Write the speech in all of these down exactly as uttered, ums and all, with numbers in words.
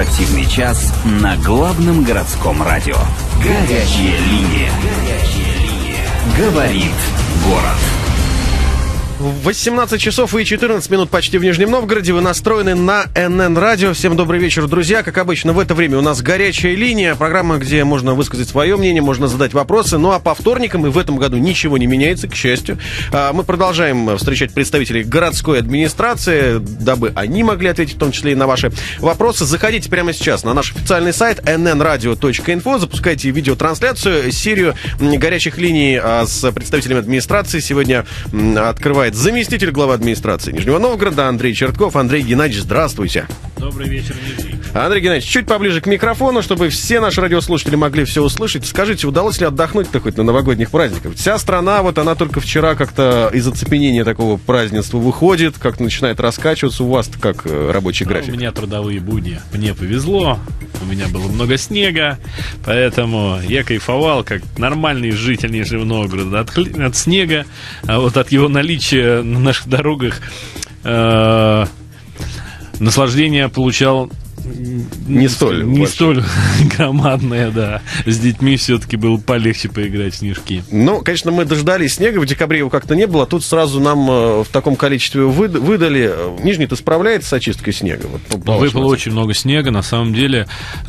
Активный час на главном городском радио. Горячая линия. Горячая линия. Говорит город. восемнадцать часов и четырнадцать минут почти в Нижнем Новгороде. Вы настроены на эн эн Радио. Всем добрый вечер, друзья. Как обычно, в это время у нас горячая линия. Программа, где можно высказать свое мнение, можно задать вопросы. Ну а по вторникам, и в этом году ничего не меняется, к счастью, мы продолжаем встречать представителей городской администрации, дабы они могли ответить в том числе и на ваши вопросы. Заходите прямо сейчас на наш официальный сайт эн эн радио точка инфо. Запускайте видеотрансляцию. Серию горячих линий с представителями администрации сегодня открывает заместитель главы администрации Нижнего Новгорода Андрей Чертков. Андрей Геннадьевич, здравствуйте. Добрый вечер, Нижний. Андрей Геннадьевич, чуть поближе к микрофону, чтобы все наши радиослушатели могли все услышать. Скажите, удалось ли отдохнуть-то хоть на новогодних праздниках? Вся страна, вот она только вчера как-то из оцепенения такого празднества выходит, как начинает раскачиваться. У вас как рабочий график? Ну, у меня трудовые будни. Мне повезло, у меня было много снега, поэтому я кайфовал, как нормальный житель Нижнего Новгорода от, от снега, а вот от его наличия на наших дорогах э, наслаждение получал не столь не столь громадное, да. С детьми все-таки было полегче поиграть в снежки. Ну, конечно, мы дождались снега, в декабре его как-то не было, тут сразу нам в таком количестве выдали. Нижний-то справляется с очисткой снега? Вот, по Выпало очень много снега, на самом деле.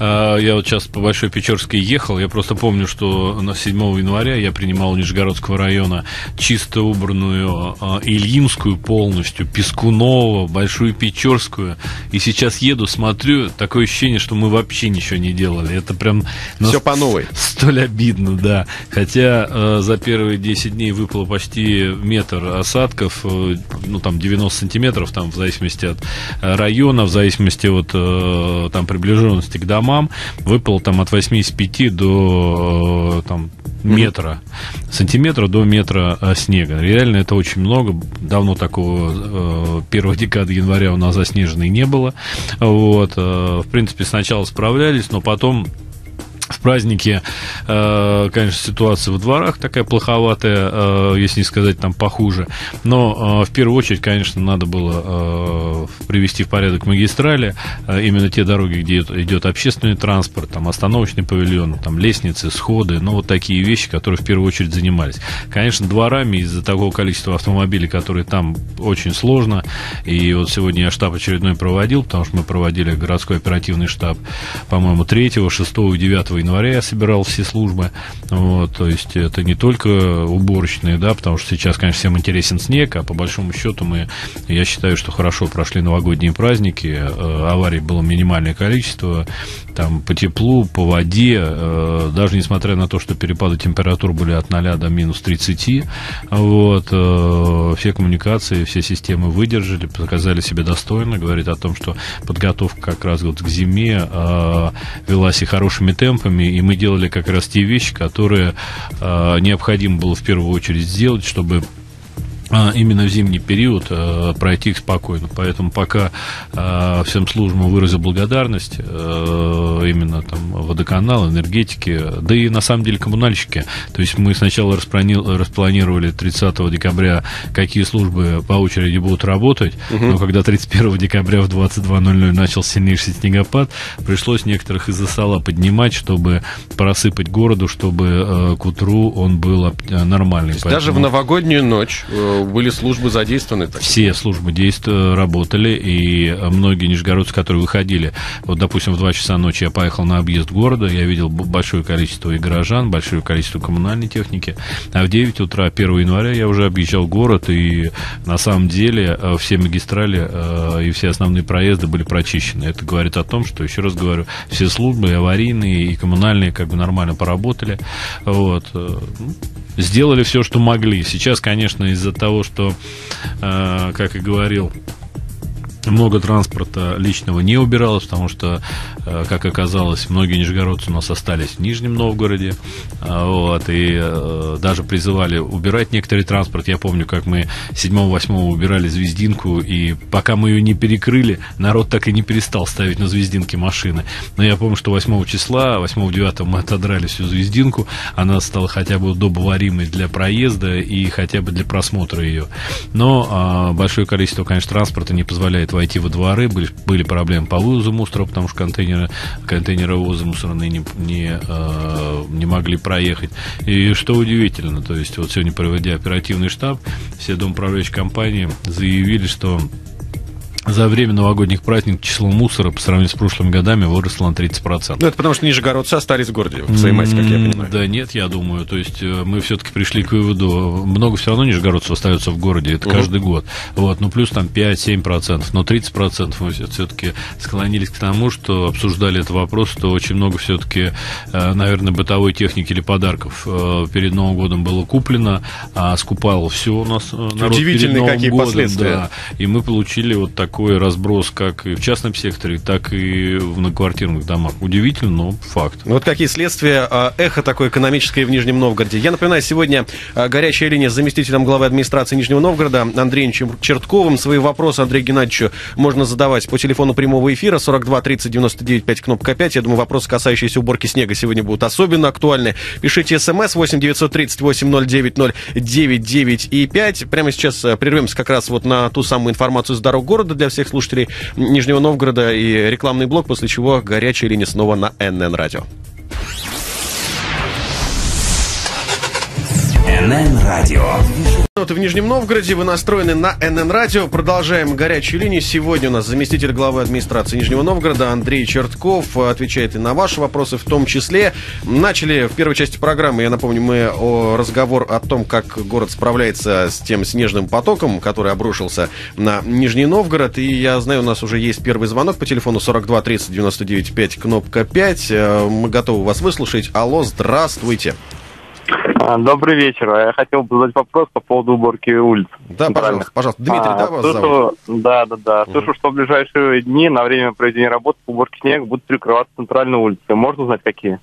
Я вот сейчас по Большой Печорской ехал, я просто помню, что на седьмого января я принимал у Нижегородского района чисто убранную Ильинскую полностью, Пескунова, Большую Печорскую, и сейчас еду, смотрю, такое ощущение, что мы вообще ничего не делали. Это прям... Все по новой. Столь обидно, да. Хотя э, за первые десять дней выпало почти метр осадков, э, ну, там, девяносто сантиметров, там, в зависимости от района, в зависимости от, э, там, приближенности к домам, выпало там от восьмидесяти пяти до, э, там, метра, mm-hmm. сантиметра до метра э, снега. Реально это очень много. Давно такого э, первой декады января у нас заснеженной не было. Вот. Э, в принципе, сначала справлялись, но потом в празднике, э, конечно, ситуация во дворах такая плоховатая, э, если не сказать там похуже. Но э, в первую очередь, конечно, надо было э, привести в порядок магистрали, э, именно те дороги, где идет общественный транспорт, там остановочный павильон, там лестницы, сходы, ну вот такие вещи, которые в первую очередь занимались. Конечно, дворами из-за такого количества автомобилей, которые там, очень сложно. И вот сегодня я штаб очередной проводил, потому что мы проводили городской оперативный штаб, по-моему, третьего, шестого и девятого января я собирал все службы, вот, то есть это не только уборочные, да, потому что сейчас, конечно, всем интересен снег, а по большому счету мы, я считаю, что хорошо прошли новогодние праздники, э, аварий было минимальное количество, там, по теплу, по воде, э, даже несмотря на то, что перепады температур были от ноля до минус тридцати, вот, э, все коммуникации, все системы выдержали, показали себя достойно, говорит о том, что подготовка как раз вот к зиме э, велась и хорошими темпами, и мы делали как раз те вещи, которые э, необходимо было в первую очередь сделать, чтобы именно в зимний период э, пройти их спокойно. Поэтому пока э, всем службам выразил благодарность, э, именно там водоканал, энергетики, да и на самом деле коммунальщики. То есть мы сначала расплани- распланировали тридцатого декабря, какие службы по очереди будут работать, угу. но когда тридцать первого декабря в двадцать два ноль ноль начал сильнейший снегопад, пришлось некоторых из-за стола поднимать, чтобы просыпать городу, чтобы э, к утру он был нормальный. Поэтому... Даже в новогоднюю ночь были службы задействованы? Так? Все службы действия работали, и многие нижегородцы, которые выходили, вот, допустим, в два часа ночи я поехал на объезд города, я видел большое количество и горожан, большое количество коммунальной техники, а в девять утра первого января я уже объезжал город, и на самом деле все магистрали и все основные проезды были прочищены. Это говорит о том, что, еще раз говорю, все службы, и аварийные, и коммунальные, как бы нормально поработали, вот. Сделали все, что могли. Сейчас, конечно, из-за того, что, э, как и говорил, много транспорта личного не убиралось, потому что, как оказалось, многие нижегородцы у нас остались в Нижнем Новгороде, вот, и даже призывали убирать некоторый транспорт. Я помню, как мы седьмого-восьмого убирали Звездинку, и пока мы ее не перекрыли, народ так и не перестал ставить на Звездинке машины. Но я помню, что восьмого числа, восьмого-девятого мы отодрали всю Звездинку, она стала хотя бы удобоваримой для проезда и хотя бы для просмотра ее. Но а, большое количество, конечно, транспорта не позволяет позволяет войти во дворы. Были, были проблемы по вывозу мусора, потому что контейнеры, контейнеры вывоза мусорные не, не, э, не могли проехать. И что удивительно, то есть вот сегодня, проводя оперативный штаб, все домоуправляющие компании заявили, что за время новогодних праздников число мусора по сравнению с прошлыми годами выросло на тридцать процентов. Ну, это потому что нижегородцы остались в городе, в своей массе, как я понимаю. Да нет, я думаю. То есть мы все-таки пришли к выводу, много все равно нижегородцев остается в городе, это uh-huh. каждый год. Вот, ну, плюс там пять-семь процентов, но тридцать процентов мы все-таки склонились к тому, что обсуждали этот вопрос, что очень много все-таки, наверное, бытовой техники или подарков перед Новым годом было куплено, а скупал все у нас народ удивительные перед Новым какие годом, последствия. Да, и мы получили вот так такой разброс как и в частном секторе, так и в многоквартирных домах. Удивительно, но факт. Вот какие следствия, эхо такое экономическое в Нижнем Новгороде. Я напоминаю, сегодня горячая линия с заместителем главы администрации Нижнего Новгорода Андреем Чертковым. Свои вопросы Андрею Геннадьевичу можно задавать по телефону прямого эфира сорок два тридцать девяносто девять пять, кнопка пять. Я думаю, вопросы, касающиеся уборки снега, сегодня будут особенно актуальны. Пишите смс восемь девятьсот тридцать восемь ноль девять ноль девять девять и пять. Прямо сейчас прервемся как раз вот на ту самую информацию с дорог города для всех слушателей Нижнего Новгорода и рекламный блок, после чего горячая линия снова на эн эн Радио. эн эн Радио. Вот в Нижнем Новгороде, вы настроены на эн эн Радио. Продолжаем горячую линию. Сегодня у нас заместитель главы администрации Нижнего Новгорода Андрей Чертков отвечает и на ваши вопросы в том числе. Начали в первой части программы, я напомню, мы о разговор о том, как город справляется с тем снежным потоком, который обрушился на Нижний Новгород. И я знаю, у нас уже есть первый звонок по телефону сорок два тридцать девяносто девять пять, кнопка пять. Мы готовы вас выслушать. Алло, здравствуйте. Добрый вечер. Я хотел бы задать вопрос по поводу уборки улиц. Да, пожалуйста, пожалуйста. Дмитрий, а, да, вас слышу, зовут? Да, да, да. Угу. Слышу, что в ближайшие дни на время проведения работ по уборке снега будут перекрываться центральные улицы. Можно узнать, какие?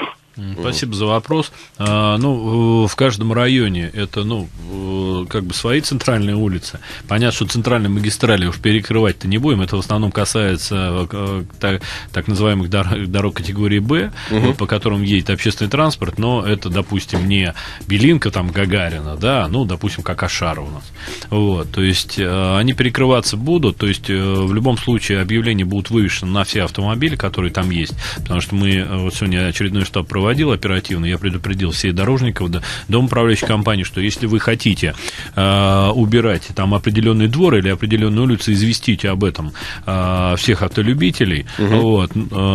Спасибо за вопрос. А, ну, в каждом районе это, ну, как бы свои центральные улицы. Понятно, что центральные магистрали уж перекрывать-то не будем. Это в основном касается так, так называемых дорог категории Б, угу. по которым едет общественный транспорт, но это, допустим, не Белинка, там, Гагарина, да, ну, допустим, как Ашара у нас. Вот, то есть, они перекрываться будут, то есть, в любом случае объявления будут вывешены на все автомобили, которые там есть, потому что мы вот сегодня очередной штаб проводили, проводил оперативно, я предупредил всех дорожников, да, домоуправляющих компаний, что если вы хотите э, убирать там определенный двор или определенную улицу, известите об этом э, всех автолюбителей, угу. вот,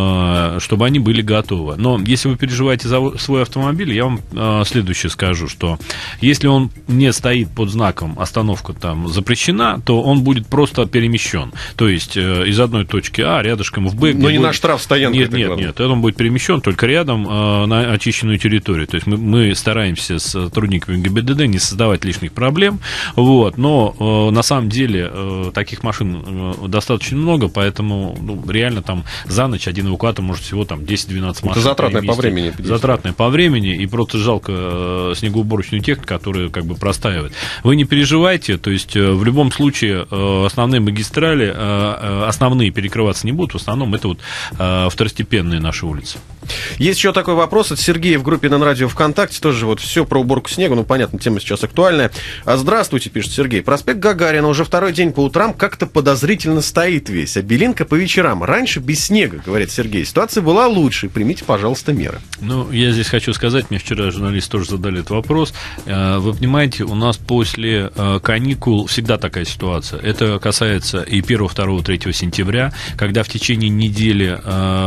э, чтобы они были готовы. Но если вы переживаете за свой автомобиль, я вам э, следующее скажу, что если он не стоит под знаком «остановка там запрещена», то он будет просто перемещен. То есть э, из одной точки А рядышком в Б. Но не будет... на штрафстоянку. Нет, нет, нет, это он будет перемещен только рядом э, на очищенную территорию. То есть мы, мы стараемся с сотрудниками ГИБДД не создавать лишних проблем, вот, но э, на самом деле э, таких машин э, достаточно много, поэтому ну, реально там за ночь один эвакуатор может всего там десять-двенадцать машин. Это затратное перевести. по времени. Затратное по времени, и просто жалко э, снегоуборочную технику, которая как бы простаивает. Вы не переживайте, то есть э, в любом случае э, основные магистрали, э, основные перекрываться не будут, в основном это вот э, второстепенные наши улицы. Есть еще такой вопрос от Сергея в группе эн эн Радио ВКонтакте, тоже вот все про уборку снега, ну, понятно, тема сейчас актуальная. Здравствуйте, пишет Сергей. Проспект Гагарина уже второй день по утрам как-то подозрительно стоит весь, а Белинка по вечерам. Раньше без снега, говорит Сергей. Ситуация была лучше, примите, пожалуйста, меры. Ну, я здесь хочу сказать, мне вчера журналисты тоже задали этот вопрос. Вы понимаете, у нас после каникул всегда такая ситуация. Это касается и первого, второго, третьего сентября, когда в течение недели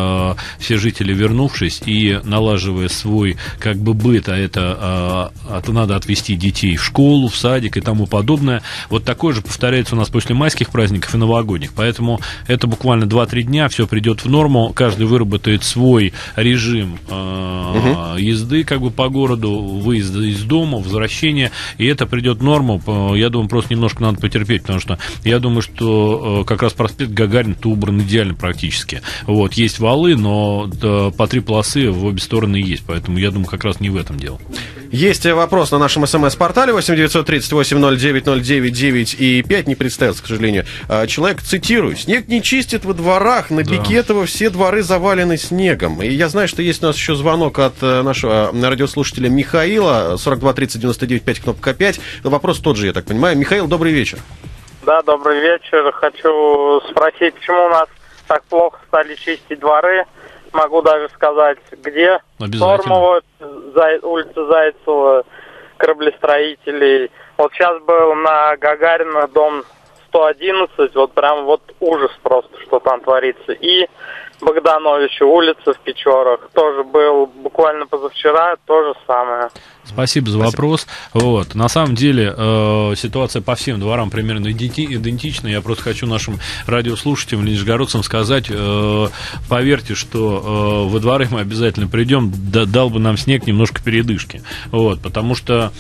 все жители, вернувшись и налаживая свой как бы быт, а это, это надо отвезти детей в школу, в садик и тому подобное, вот такое же повторяется у нас после майских праздников и новогодних. Поэтому это буквально два-три дня, все придет в норму, каждый выработает свой режим э, угу. езды как бы по городу, выезда из дома, возвращения, и это придет в норму. Я думаю, просто немножко надо потерпеть, потому что я думаю, что как раз проспект Гагарина-то убран идеально практически. Вот, есть валы, но да, по три полосы в обе стороны есть, поэтому я думаю, как раз не в этом дело. Есть вопрос на нашем смс-портале восемь девятьсот тридцать восемь ноль девять ноль девять девять и пять, не представился, к сожалению. Человек, цитирую: «Снег не чистит во дворах, на да. Бекетово все дворы завалены снегом». И я знаю, что есть у нас еще звонок от нашего радиослушателя Михаила, сорок два тридцать девяносто девять пять, кнопка пять. Вопрос тот же, я так понимаю. Михаил, добрый вечер. Да, добрый вечер. Хочу спросить, почему у нас так плохо стали чистить дворы. Могу даже сказать, где. Сормово, Зай... улица Зайцева, кораблестроителей. Вот сейчас был на Гагарина, дом сто одиннадцать, вот прям вот ужас просто, что там творится. И Богдановича, улица в Печорах, тоже был буквально позавчера, то же самое. Спасибо за вопрос. Вот. На самом деле э, ситуация по всем дворам примерно идентична. Я просто хочу нашим радиослушателям, нижегородцам сказать, э, поверьте, что э, во дворы мы обязательно придем, да, дал бы нам снег немножко передышки. Вот, потому что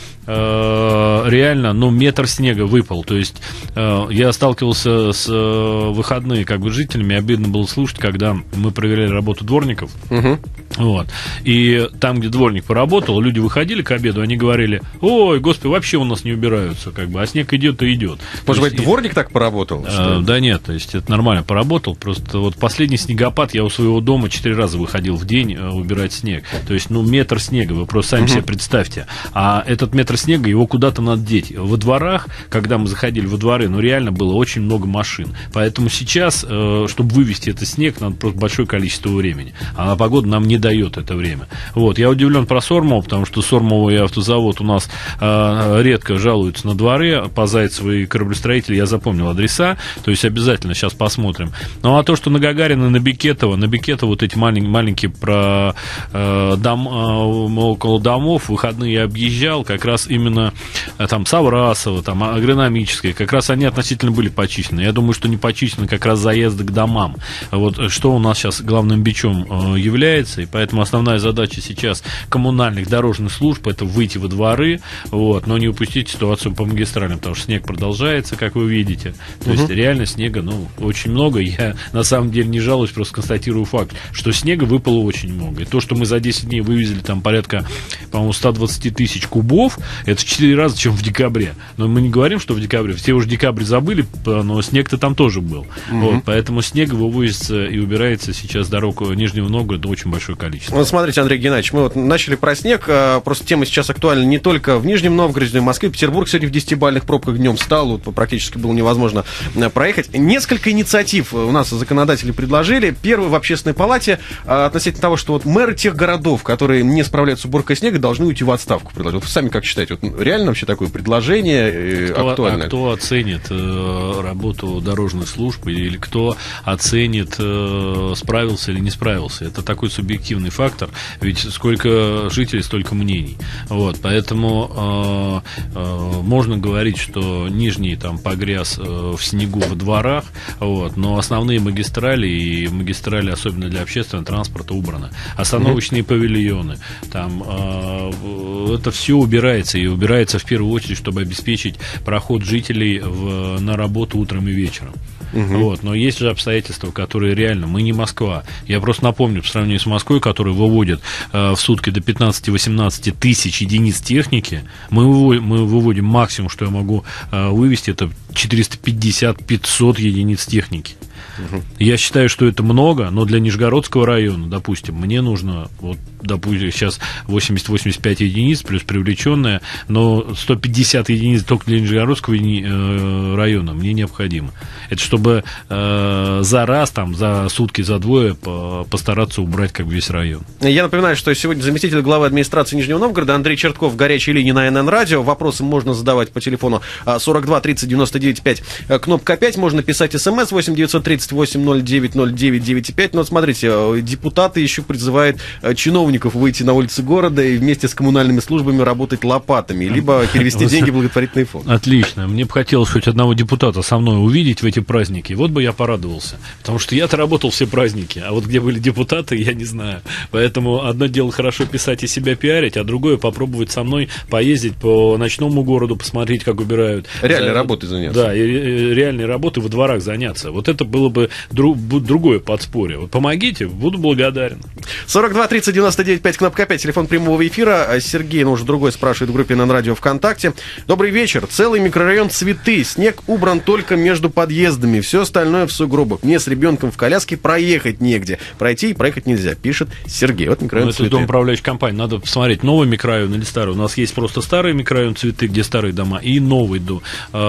э, реально, ну, метр снега выпал. То есть э, я сталкивался с э, выходные как бы жителями, обидно было слушать, когда мы проверяли работу дворников. Угу. Вот. И там, где дворник поработал, люди выходили к обеду, они говорили: ой, господи, вообще у нас не убираются, как бы, а снег идет и идет. Может быть, дворник так поработал? Э, да нет, то есть это нормально поработал, просто вот последний снегопад я у своего дома четыре раза выходил в день э, убирать снег. То есть, ну, метр снега, вы просто сами угу. себе представьте. А этот метр снега, его куда-то надо деть. Во дворах, когда мы заходили во дворы, ну, реально было очень много машин. Поэтому сейчас, э, чтобы вывести этот снег, надо просто большое количество времени. А погода нам не дает это время. Вот. Я удивлен про Сормово, потому что Сормово и автозавод у нас э, редко жалуются на дворы. По Зайцеву и кораблестроители я запомнил адреса, то есть обязательно сейчас посмотрим. Ну а то, что на Гагарина, на Бекетова, на Бекетова вот эти маленькие, маленькие про э, дом, э, около домов, выходные я объезжал, как раз именно э, там Саврасово, там агрономическое, как раз они относительно были почищены. Я думаю, что не почищены как раз заезды к домам. Вот что у нас сейчас главным бичом э, является, и поэтому основная задача сейчас коммунальных дорожных служб — это выйти во дворы, вот, но не упустить ситуацию по магистралям, потому что снег продолжается, как вы видите. То угу. есть реально снега, ну, очень много. Я на самом деле не жалуюсь, просто констатирую факт, что снега выпало очень много. И то, что мы за десять дней вывезли там порядка, по-моему, сто двадцать тысяч кубов, это в четыре раза, чем в декабре. Но мы не говорим, что в декабре. Все уже декабрь забыли, но снег-то там тоже был. Угу. Вот, поэтому снега вывозится и убирается сейчас дорог Нижнего Новгорода очень большое количество. Вот смотрите, Андрей Геннадьевич, мы вот начали про снег, просто тема сейчас актуальна не только в Нижнем Новгороде, но и в Москве. Петербург сегодня в десятибалльных пробках днем стал, вот, практически было невозможно проехать. Несколько инициатив у нас законодатели предложили. Первый в Общественной палате относительно того, что вот мэры тех городов, которые не справляются с уборкой снега, должны уйти в отставку. Вот вы сами как считаете, вот реально вообще такое предложение кто, актуальное? А кто оценит э, работу дорожной службы или кто оценит, э, справился или не справился? Это такой субъективный фактор, ведь сколько жителей, столько мнений. Вот, поэтому э, э, можно говорить, что Нижний там погряз э, в снегу во дворах, вот, но основные магистрали и магистрали, особенно для общественного транспорта, убраны. Остановочные mm-hmm. павильоны, там э, это все убирается, и убирается в первую очередь, чтобы обеспечить проход жителей в, на работу утром и вечером. Угу. Вот. Но есть же обстоятельства, которые реально, мы не Москва. Я просто напомню, по сравнению с Москвой, которая выводит э, в сутки до пятнадцати-восемнадцати тысяч единиц техники, мы выводим, мы выводим максимум, что я могу э, вывести, это четыреста пятьдесят - пятьсот единиц техники. Угу. Я считаю, что это много, но для Нижегородского района, допустим, мне нужно, вот, допустим, сейчас восемьдесят-восемьдесят пять единиц плюс привлеченная, но сто пятьдесят единиц только для Нижегородского э, района мне необходимо. Это чтобы э, за раз, там, за сутки, за двое по, постараться убрать как бы весь район. Я напоминаю, что сегодня заместитель главы администрации Нижнего Новгорода Андрей Чертков в горячей линии на эн эн радио. Вопросы можно задавать по телефону сорок два тридцать девяносто девять пять, кнопка пять. Можно писать смс восемь девятьсот тридцать восемь ноль девять ноль девять девять пять. Но вот смотрите, депутаты еще призывают чиновников выйти на улицы города и вместе с коммунальными службами работать лопатами, либо перевести деньги в благотворительный фонд. Отлично. Мне бы хотелось хоть одного депутата со мной увидеть в эти праздники. Вот бы я порадовался. Потому что я-то работал все праздники, а вот где были депутаты, я не знаю. Поэтому одно дело хорошо писать и себя пиарить, а другое попробовать со мной поездить по ночному городу, посмотреть, как убирают. Реальной работой заняться. Да, и реальной работой во дворах заняться. Вот это было было бы друг, другое подспорье. Вот помогите, буду благодарен. сорок два тридцать девяносто девять пять, кнопка пять, телефон прямого эфира. Сергей, ну уже другой, спрашивает в группе эн эн Радио ВКонтакте. Добрый вечер. Целый микрорайон Цветы. Снег убран только между подъездами. Все остальное в сугробах. Мне с ребенком в коляске проехать негде. Пройти и проехать нельзя, пишет Сергей. Вот микрорайон ну, Цветы. Это дом управляющей компании. Надо посмотреть, новый микрорайон или старый. У нас есть просто старый микрорайон Цветы, где старые дома, и новый дом,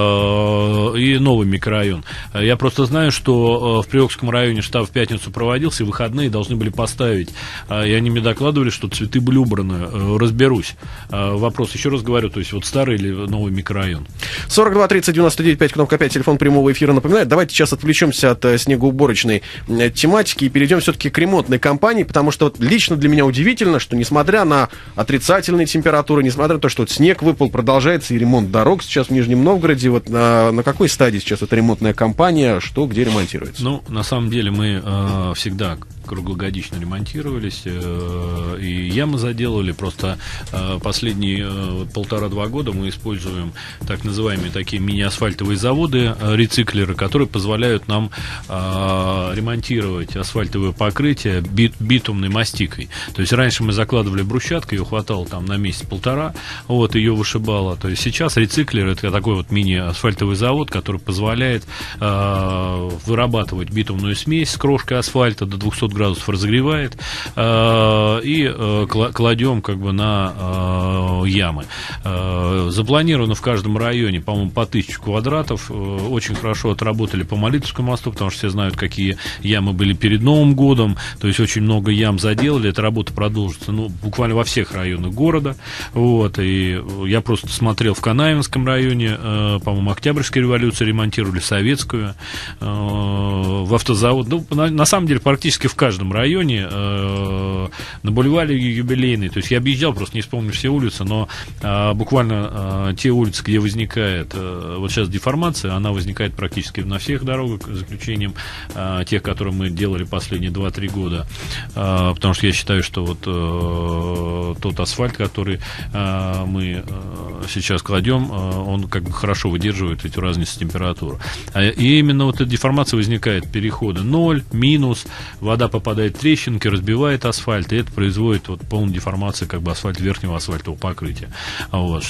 и новый микрорайон. Я просто знаю, что в Приокском районе штаб в пятницу проводился, и выходные должны были поставить. И они мне докладывали, что Цветы были убраны. Разберусь. Вопрос, еще раз говорю, то есть вот старый или новый микрорайон. сорок два тридцать девяносто девять пять, кнопка пять, телефон прямого эфира напоминает. Давайте сейчас отвлечемся от снегоуборочной тематики и перейдем все-таки к ремонтной кампании, потому что вот лично для меня удивительно, что несмотря на отрицательные температуры, несмотря на то, что вот снег выпал, продолжается и ремонт дорог сейчас в Нижнем Новгороде. Вот на, на какой стадии сейчас эта ремонтная кампания, что где ремонтируется? Ну, на самом деле мы э, всегда круглогодично ремонтировались, э, и ямы заделали. Просто э, последние э, полтора-два года мы используем так называемые такие мини-асфальтовые заводы, э, рециклеры, которые позволяют нам э, ремонтировать асфальтовое покрытие бит, битумной мастикой. То есть раньше мы закладывали брусчаткой, ее хватало там на месяц-полтора, вот, ее вышибало. То есть сейчас рециклер — это такой вот мини-асфальтовый завод, который позволяет э, вырабатывать битумную смесь с крошкой асфальта до двухсот градусов, разогревает, э, и э, кладем как бы на э, ямы. Э, запланировано в каждом районе, по-моему, по тысячу квадратов. Э, очень хорошо отработали по Молитовскому мосту, потому что все знают, какие ямы были перед Новым годом. То есть очень много ям заделали. Эта работа продолжится, ну, буквально во всех районах города. Вот, и я просто смотрел в Канаевском районе, э, по-моему, Октябрьская революция ремонтировали, Советскую, э, в автозавод. Ну, на, на самом деле, практически в каждом районе, э, на бульваре Юбилейный. То есть я объезжал, просто не вспомню все улицы, но э, буквально э, те улицы, где возникает э, вот сейчас деформация, она возникает практически на всех дорогах, за исключением э, тех, которые мы делали последние два-три года. Э, потому что я считаю, что вот э, тот асфальт, который э, мы э, сейчас кладем, э, он как бы хорошо выдерживает эту разницу температуры. И именно вот эта деформация возникает, переходы ноль, минус, вода попадает в трещинки, разбивает асфальт, и это производит вот полную деформацию как бы асфальт, верхнего асфальтового покрытия. Вот,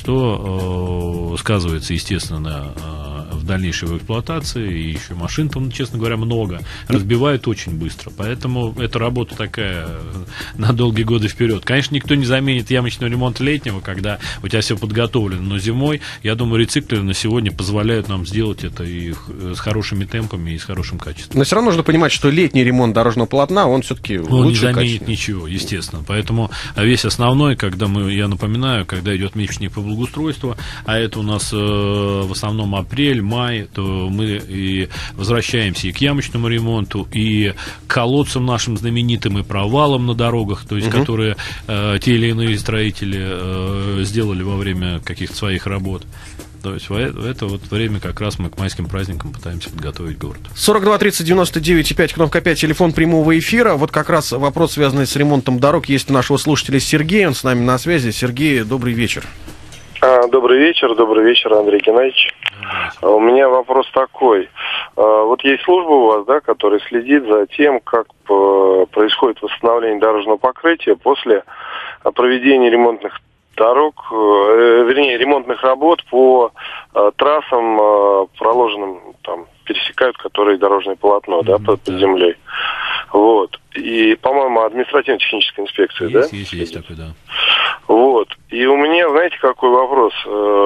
что э, сказывается, естественно, э, в дальнейшей его эксплуатации, и еще машин там, честно говоря, много, разбивают очень быстро. Поэтому эта работа такая на долгие годы вперед. Конечно, никто не заменит ямочный ремонт летнего, когда у тебя все подготовлено, но зимой, я думаю, рециклеры на сегодня позволяют нам сделать это и с хорошими темпами, и с хорошим качеством. Но все равно нужно понимать, что летний ремонт дорожного полотна, он все-таки лучше, он не заменит качественный. Ничего, естественно. Поэтому весь основной, когда мы, я напоминаю, когда идет месячник по благоустройству, а это у нас э, в основном апрель, май, то мы и возвращаемся и к ямочному ремонту, и к колодцам нашим знаменитым, и провалам на дорогах, то есть, угу. которые э, те или иные строители э, сделали во время каких-то своих работ. То есть в это вот время как раз мы к майским праздникам пытаемся подготовить город. сорок два тридцать девяносто девять пять, кнопка пять, телефон прямого эфира. Вот как раз вопрос, связанный с ремонтом дорог, есть у нашего слушателя Сергей, он с нами на связи. Сергей, добрый вечер. А, добрый вечер, добрый вечер, Андрей Геннадьевич. А, у меня вопрос такой. А, вот есть служба у вас, да, которая следит за тем, как по, происходит восстановление дорожного покрытия после проведения ремонтных дорог, э, вернее, ремонтных работ по э, трассам, э, проложенным, там, пересекают, которые дорожное полотно, mm-hmm. да, под, под землей. Вот. И, по-моему, административно-техническая инспекция, есть, да? Есть, есть такой, да. Вот. И у меня, знаете, какой вопрос?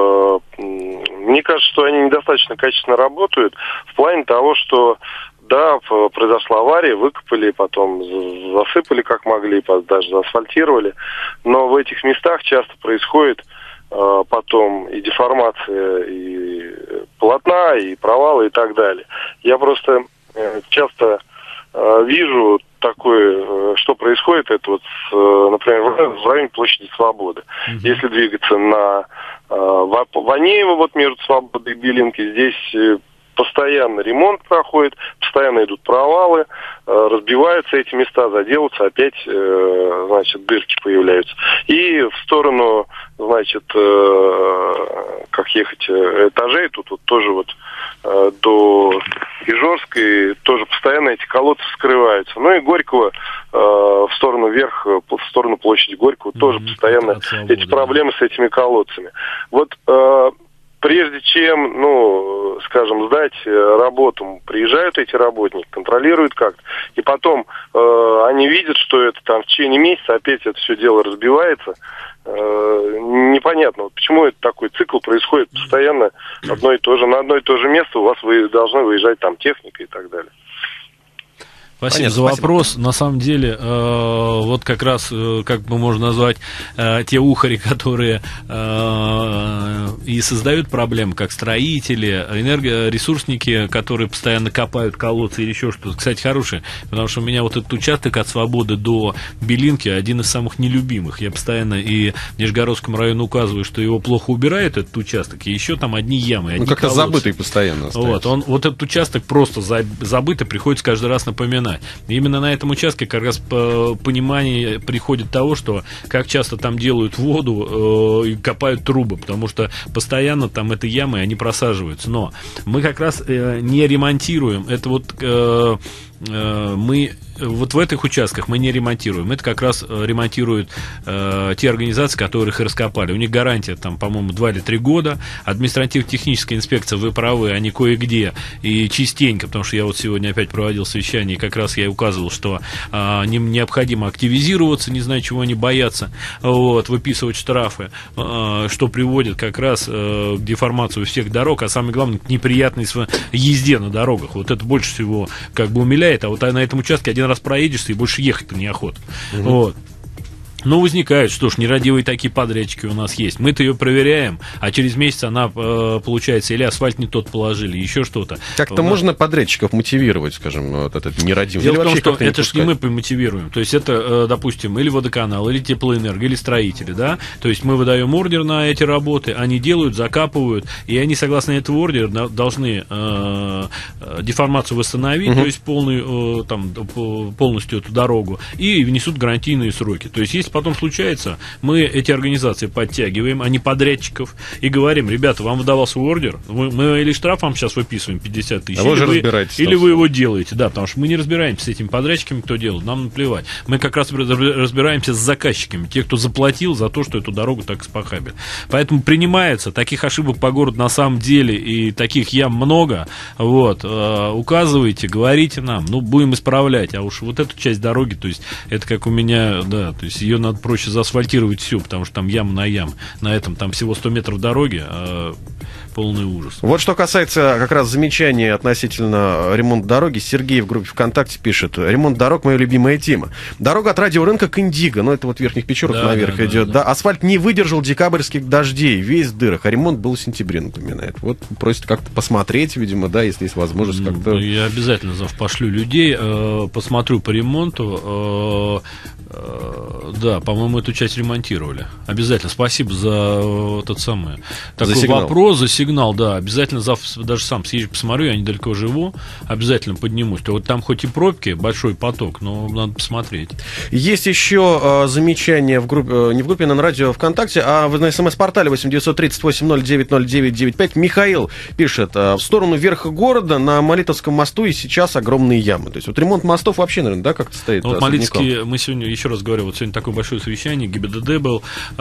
Мне кажется, что они недостаточно качественно работают в плане того, что да, произошла авария, выкопали, потом засыпали как могли, даже заасфальтировали. Но в этих местах часто происходит э, потом и деформация и полотна, и провалы, и так далее. Я просто э, часто э, вижу такое, э, что происходит, это вот, э, например, в районе площади Свободы. Mm-hmm. Если двигаться на э, Ванеево, вот между Свободой и Белинкой, здесь... Э, постоянно ремонт проходит, постоянно идут провалы, разбиваются эти места, заделаются, опять, значит, дырки появляются. И в сторону, значит, как ехать этажей, тут вот тоже вот до Ижорской тоже постоянно эти колодцы вскрываются. Ну и Горького в сторону вверх, в сторону площади Горького mm-hmm. тоже постоянно эти проблемы с этими колодцами. Вот прежде чем, ну, скажем, сдать работу, приезжают эти работники, контролируют как-то, и потом э, они видят, что это там в течение месяца опять это все дело разбивается. Э, непонятно, вот почему это такой цикл происходит постоянно одно и то же. На одно и то же место у вас вы должны выезжать там техника и так далее. Спасибо Понятно, за вопрос. спасибо. На самом деле, э, вот как раз, э, как бы можно назвать, э, те ухари, которые э, и создают проблемы, как строители, энергоресурсники, которые постоянно копают колодцы или еще что-то. Кстати, хорошие, потому что у меня вот этот участок от Свободы до Белинки один из самых нелюбимых. Я постоянно и в Нижегородском районе указываю, что его плохо убирают, этот участок, и еще там одни ямы. Одни ну, как-то колодцы. забытый постоянно остается. Вот, он, вот этот участок просто забыт, и приходится каждый раз напоминать. И именно на этом участке как раз понимание приходит того, что как часто там делают воду э, и копают трубы, потому что постоянно там это ямы, и они просаживаются. Но мы как раз э, не ремонтируем. Это вот э, э, мы вот в этих участках мы не ремонтируем. Это как раз ремонтируют э, те организации, которые их раскопали. У них гарантия, там, по-моему, два или три года. Административно-техническая инспекция, вы правы, они кое-где и частенько, потому что я вот сегодня опять проводил совещание, и как раз я и указывал, что э, им необходимо активизироваться, не знаю, чего они боятся, вот, выписывать штрафы, э, что приводит как раз э, к деформации всех дорог, а самое главное, к неприятной езде на дорогах. Вот это больше всего как бы умиляет, а вот на этом участке один раз проедешься и больше ехать-то неохота. Угу. Вот. Но возникает, что ж, нерадивые такие подрядчики у нас есть. Мы-то ее проверяем, а через месяц она, э, получается, или асфальт не тот положили, еще что-то. Как-то нас... можно подрядчиков мотивировать, скажем, вот этот нерадивый? Дело в том, что это же не мы мотивируем. То есть это, э, допустим, или водоканал, или теплоэнерго, или строители, да? То есть мы выдаем ордер на эти работы, они делают, закапывают, и они, согласно этому ордеру, должны э, деформацию восстановить, угу. то есть полную, э, там, полностью эту дорогу, и внесут гарантийные сроки. То есть если потом случается, мы эти организации подтягиваем, а не подрядчиков, и говорим: ребята, вам выдавался ордер, мы, мы или штраф вам сейчас выписываем пятьдесят тысяч, а или, вы, или вы его делаете, да, потому что мы не разбираемся с этими подрядчиками, кто делает, нам наплевать. Мы как раз разбираемся с заказчиками, те, кто заплатил за то, что эту дорогу так испохабили. Поэтому принимается, таких ошибок по городу на самом деле, и таких ям много, вот, э, указывайте, говорите нам, ну, будем исправлять, а уж вот эту часть дороги, то есть, это как у меня, да, то есть, ее надо проще заасфальтировать всю, потому что там яма на ям. На этом там всего сто метров дороги, а полный ужас. Вот что касается как раз замечаний относительно ремонта дороги, Сергей в группе ВКонтакте пишет: ремонт дорог — моя любимая тема. Дорога от радиорынка к Индиго, ну это вот Верхних Печорок, да, наверх да, идет, да, да. да. Асфальт не выдержал декабрьских дождей, весь в дырах, а ремонт был в сентябре, напоминает. Вот просит как-то посмотреть, видимо, да, если есть возможность как-то... Ну, я обязательно пошлю людей, э, посмотрю по ремонту. Э, э, да, по-моему, эту часть ремонтировали. Обязательно. Спасибо за э, тот самый такой за вопрос, за сигнал, да. Обязательно завтра даже сам съезжу, посмотрю, я недалеко живу, обязательно поднимусь. То вот там хоть и пробки, большой поток, но надо посмотреть. Есть еще э, замечание в группе, э, не в группе, на радио ВКонтакте, а в, на смс-портале восемь девятьсот тридцать восемь ноль девять ноль девять девять пять. Михаил пишет: э, в сторону верха города на Молитовском мосту и сейчас огромные ямы. То есть вот ремонт мостов вообще, наверное, да, как-то стоит? Ну, вот Молитовский, мы сегодня, еще раз говорю, вот сегодня такое большое совещание, ГИБДД был,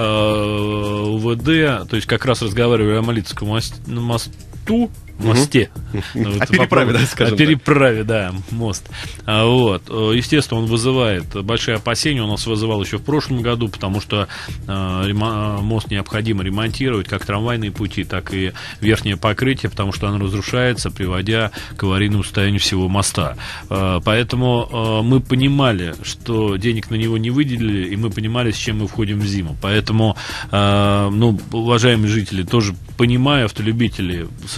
э, УВД, то есть как раз разговаривали о Молитовском мосту, мосте. Угу. О переправе, да, скажем О переправе, да, мост. А, вот. Естественно, он вызывает большие опасения. Он нас вызывал еще в прошлом году, потому что а, ремо- мост необходимо ремонтировать, как трамвайные пути, так и верхнее покрытие, потому что оно разрушается, приводя к аварийному состоянию всего моста. А, поэтому а, мы понимали, что денег на него не выделили, и мы понимали, с чем мы входим в зиму. Поэтому, а, ну, уважаемые жители, тоже понимаю, автолюбители, сожалею об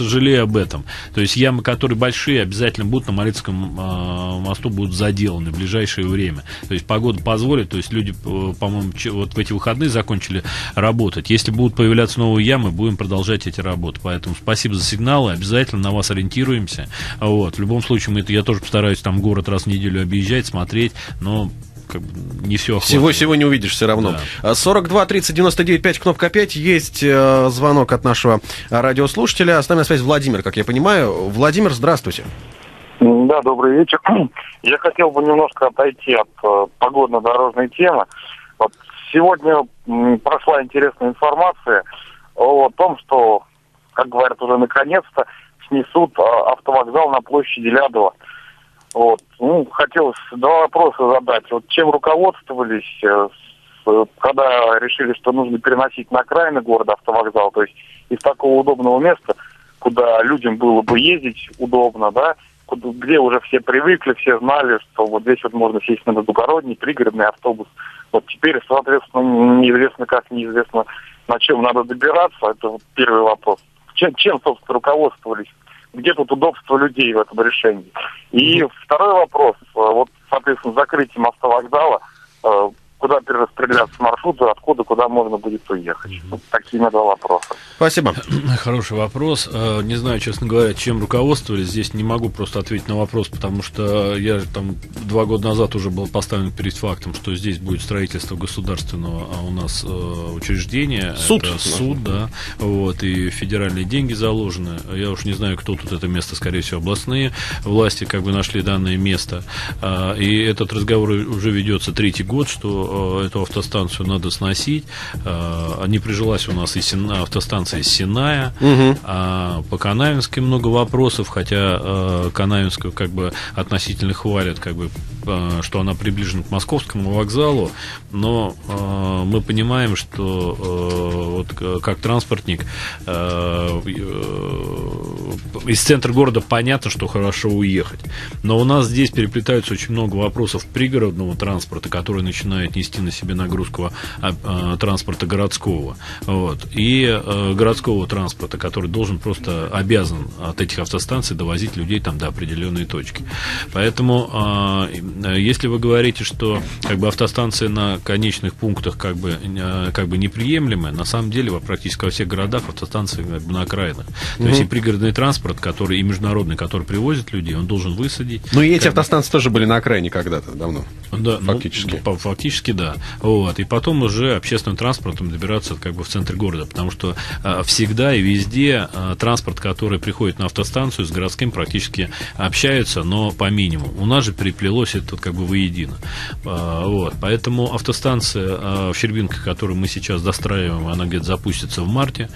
об этом. То есть ямы, которые большие, обязательно будут на Марицком э, мосту будут заделаны в ближайшее время. То есть погода позволит, то есть люди, по-моему, вот в эти выходные закончили работать. Если будут появляться новые ямы, будем продолжать эти работы. Поэтому спасибо за сигналы, обязательно на вас ориентируемся. Вот. В любом случае, мы, я тоже постараюсь там город раз в неделю объезжать, смотреть, но как бы не все охватывает. Всего-всего не увидишь все равно. Да. сорок два тридцать девяносто девять пять, кнопка пять. Есть э, звонок от нашего радиослушателя. С нами на связи Владимир, как я понимаю. Владимир, здравствуйте. Да, добрый вечер. Я хотел бы немножко отойти от э, погодно-дорожной темы. Вот сегодня м, прошла интересная информация о том, что, как говорят, уже наконец-то снесут э, автовокзал на площади Лядова. Вот. Ну, хотелось два вопроса задать. Вот чем руководствовались, э, с, когда решили, что нужно переносить на окраины города автовокзал, то есть из такого удобного места, куда людям было бы ездить удобно, да, куда, где уже все привыкли, все знали, что вот здесь вот можно сесть на междугородний, пригородный автобус. Вот теперь, соответственно, неизвестно как, неизвестно на чем надо добираться. Это вот первый вопрос. Чем, чем, собственно, руководствовались? Где тут удобство людей в этом решении? И mm-hmm. второй вопрос. Вот, соответственно, с закрытием автовокзала, куда перераспределяться маршруты, откуда, куда можно будет уехать. Mm-hmm. Вот такие два вопроса. Спасибо. Хороший вопрос. Не знаю, честно говоря, чем руководствовались. Здесь не могу просто ответить на вопрос, потому что я там два года назад уже был поставлен перед фактом, что здесь будет строительство государственного а у нас э, учреждения. Суд. Это суд, да. Вот, и федеральные деньги заложены. Я уж не знаю, кто тут это место, скорее всего, областные власти как бы нашли данное место. И этот разговор уже ведется третий год, что эту автостанцию надо сносить. Не прижилась у нас и Сина, автостанция Синая. Угу. А по Канавинской много вопросов, хотя Канавинскую как бы относительно хвалят, как бы, что она приближена к московскому вокзалу, но мы понимаем, что вот как транспортник из центра города понятно, что хорошо уехать, но у нас здесь переплетаются очень много вопросов пригородного транспорта, который начинает нести на себе нагрузку а, а, транспорта городского, вот, и а, городского транспорта, который должен просто обязан от этих автостанций довозить людей там до определенной точки. Поэтому, а, если вы говорите, что как бы автостанции на конечных пунктах как бы, а, как бы неприемлемы, на самом деле практически во всех городах автостанции как бы на окраинах. То mm-hmm. есть и пригородный транспорт, который и международный, который привозит людей, он должен высадить. Ну и эти автостанции бы... тоже были на окраине когда-то давно. Да, фактически. Ну, фактически, да. Вот. И потом уже общественным транспортом добираться как бы в центр города, потому что а, всегда и везде а, транспорт, который приходит на автостанцию, с городским практически общаются, но по минимуму. У нас же переплелось это как бы воедино. А, вот. Поэтому автостанция а, в Щербинках, которую мы сейчас достраиваем, она где-то запустится в марте.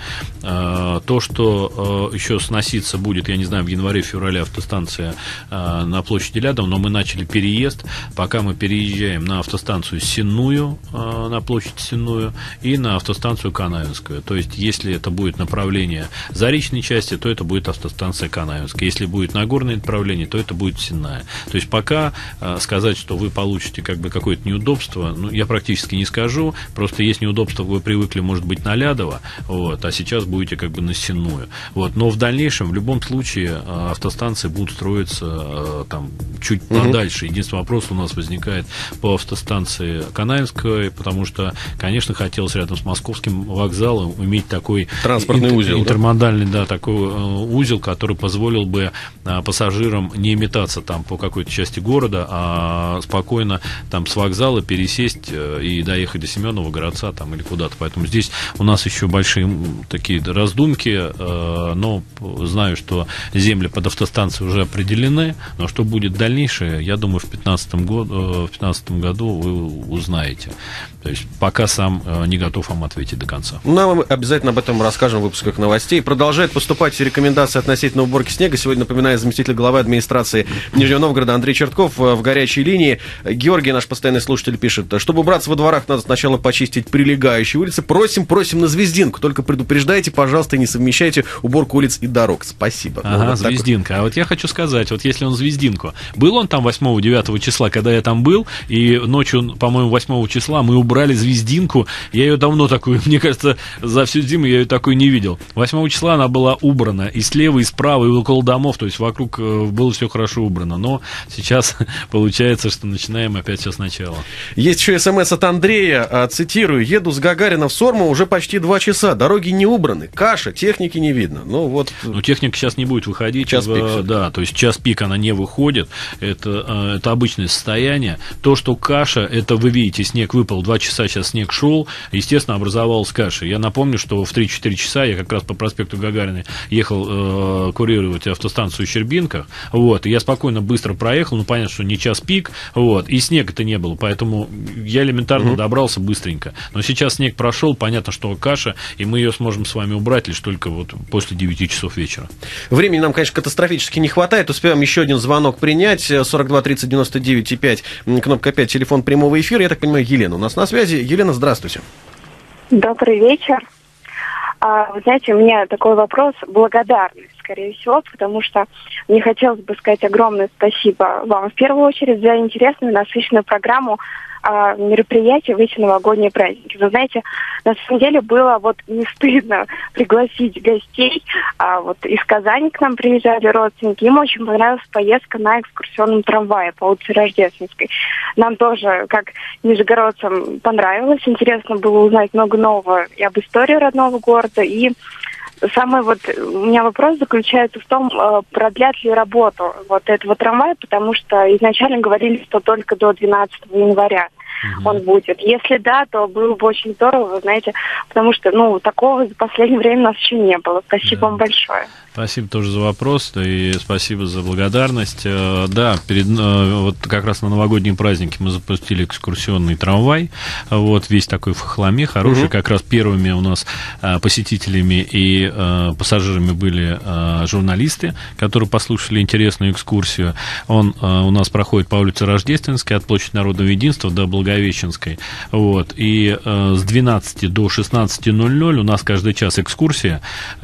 А, то, что а, еще сноситься будет, я не знаю, в январе-феврале автостанция а, на площади Лядова, но мы начали переезд. Пока мы переезжаем на автостанцию Сенную, а, на площадь Сенную, и на автостанцию Канавинскую. То есть, если это будет направление заречной части, то это будет автостанция Канавинская. Если будет нагорное направление, то это будет Сенная. То есть, пока а, сказать, что вы получите как бы какое-то неудобство, ну, я практически не скажу. Просто есть неудобство, вы привыкли, может быть, на Лядово, вот, а сейчас будете как бы на Сенную. Вот. Но в дальнейшем, в любом случае, автостанции будут строиться там чуть угу. подальше. Единственный вопрос у нас возникает по автостанции Канавинской, потому что, конечно, хотелось рядом с московским вокзалом иметь такой транспортный интер- узел, интермодальный, да? Да, такой узел, который позволил бы пассажирам не метаться там по какой-то части города, а спокойно там с вокзала пересесть и доехать до Семенова, Городца там или куда-то. Поэтому здесь у нас еще большие такие раздумки, но знаю, что земли под автостанцией уже определены, но что будет дальнейшее, я думаю, в пятнадцатом году, в пятнадцатом году вы узнаете. То есть пока сам не готов вам ответить до конца. Ну, мы обязательно об этом расскажем в выпусках новостей. Продолжает поступать рекомендации относительно уборки снега. Сегодня, напоминаю, заместитель главы администрации Нижнего Новгорода Андрей Чертков в горячей линии. Георгий, наш постоянный слушатель, пишет: чтобы убраться во дворах, надо сначала почистить прилегающие улицы. Просим, просим на Звездинку. Только предупреждайте, пожалуйста, не совмещайте уборку улиц и дорог. Спасибо. Ага, ну, вот Звездинка. Вот. А вот я хочу сказать, вот если он Звездинку, был он там восьмого-девятого числа, когда я там был, и ночью, по-моему, восьмого числа мы убрали звездинку. Я ее давно такую, мне кажется, за всю зиму я ее такой не видел. восьмого числа она была убрана и слева, и справа, и около домов, то есть вокруг было все хорошо убрано. Но сейчас получается, что начинаем опять все сначала. Есть еще смс от Андрея, цитирую: еду с Гагарина в Сормово уже почти два часа, дороги не убраны, каша, техники не видно. Ну вот. Ну техника сейчас не будет выходить. Час пик. В, да, то есть час пик она не выходит, это, это обычное состояние. То, что каша, это вы видите, снег выпал, два часа сейчас снег шел, естественно, образовалась каша. Я напомню, что в три-четыре часа я как раз по проспекту Гагарина ехал э, курировать автостанцию Щербинка, вот, и я спокойно быстро проехал, ну понятно, что не час пик, вот, и снега-то не было, поэтому я элементарно угу. добрался быстренько. Но сейчас снег прошел, понятно, что каша, и мы ее сможем с вами убрать лишь только вот после девяти часов вечера. Времени нам, конечно, катастрофически не хватает. Успеем еще один звонок принять. сорок два тридцать девяносто девять и пять, кнопка пять, телефон прямого эфира. Я так понимаю, Елена у нас на связи. Елена, здравствуйте. Добрый вечер. А, вы знаете, у меня такой вопрос, благодарность, скорее всего, потому что мне хотелось бы сказать огромное спасибо вам в первую очередь за интересную, насыщенную программу а, мероприятия в эти новогодние праздники. Вы знаете, на самом деле было вот не стыдно пригласить гостей. А, вот из Казани к нам приезжали родственники. Им очень понравилась поездка на экскурсионном трамвае по улице Рождественской. Нам тоже, как нижегородцам, понравилось. Интересно было узнать много нового и об истории родного города. И самый вот у меня вопрос заключается в том, продлят ли работу вот этого трамвая, потому что изначально говорили, что только до двенадцатого января mm-hmm. он будет. Если да, то было бы очень здорово, вы знаете, потому что, ну, такого за последнее время у нас еще не было. Спасибо yeah. вам большое. Спасибо тоже за вопрос, и спасибо за благодарность. Да, перед, вот как раз на новогодние праздники мы запустили экскурсионный трамвай, вот весь такой в хламе, хороший, угу. как раз первыми у нас посетителями и пассажирами были журналисты, которые послушали интересную экскурсию. Он у нас проходит по улице Рождественской от площади Народного Единства до Благовещенской, вот, и с двенадцати до шестнадцати ноль-ноль у нас каждый час экскурсия,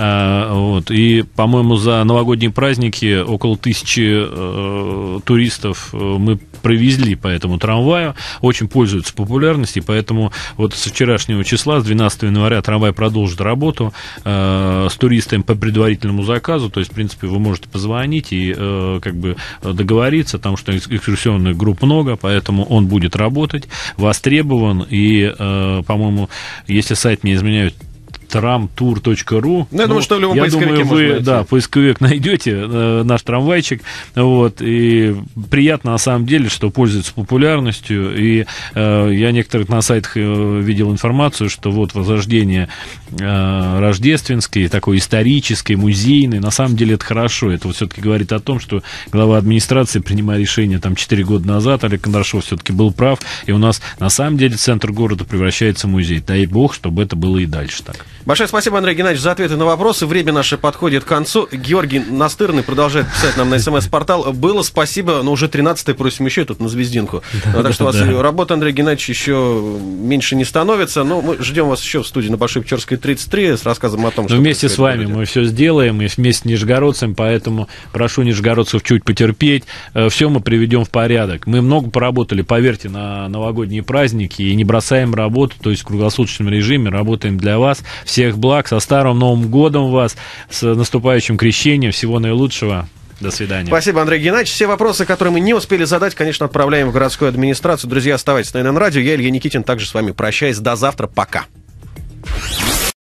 вот, и по-моему, за новогодние праздники около тысячи э, туристов мы провезли по этому трамваю. Очень пользуются популярностью, поэтому вот с вчерашнего числа, с двенадцатого января, трамвай продолжит работу э, с туристами по предварительному заказу. То есть, в принципе, вы можете позвонить и э, как бы договориться, потому что экскурсионных групп много, поэтому он будет работать, востребован. И, э, по-моему, если сайт не изменяет, трамтур точка ру. Ну, я думаю, что в любом поисковике вы, найти. Да, поисковик найдете э, наш трамвайчик. Вот, и приятно на самом деле, что пользуется популярностью. И э, я некоторых на сайтах э, видел информацию, что вот возрождение э, рождественской, такой исторической, музейной, на самом деле это хорошо. Это вот все-таки говорит о том, что глава администрации, принимая решение там четыре года назад, Олег Кондрашов все-таки был прав. И у нас на самом деле центр города превращается в музей. Дай бог, чтобы это было и дальше так. Большое спасибо, Андрей Геннадьевич, за ответы на вопросы. Время наше подходит к концу. Георгий Настырный продолжает писать нам на смс-портал. Было спасибо, но уже тринадцатое просим еще тут на звездинку. Да, так что да, у вас да. работа, Андрей Геннадьевич, еще меньше не становится. Но мы ждем вас еще в студии на Большой Печорской тридцать три с рассказом о том, что... Но вместе с вами мы все сделаем, и вместе с нижегородцами, поэтому прошу нижегородцев чуть потерпеть. Все мы приведем в порядок. Мы много поработали, поверьте, на новогодние праздники, и не бросаем работу, то есть в круглосуточном режиме работаем для вас. Всех благ, со Старым Новым годом вас, с наступающим крещением, всего наилучшего. До свидания. Спасибо, Андрей Геннадьевич. Все вопросы, которые мы не успели задать, конечно, отправляем в городскую администрацию. Друзья, оставайтесь на эн эн радио. Я, Илья Никитин, также с вами прощаюсь. До завтра. Пока.